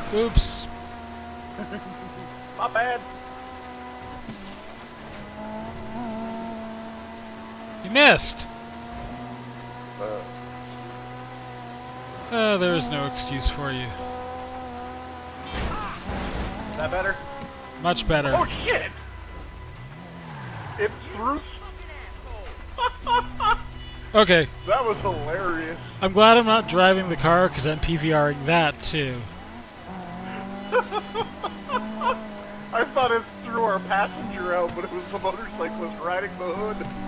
Oops. My bad. You missed. Uh, There is no excuse for you. is that better? Much better. Oh shit! It threw. Okay. That was hilarious. I'm glad I'm not driving the car because I'm PVRing that too. I thought it threw our passenger out, but it was the motorcyclist riding the hood.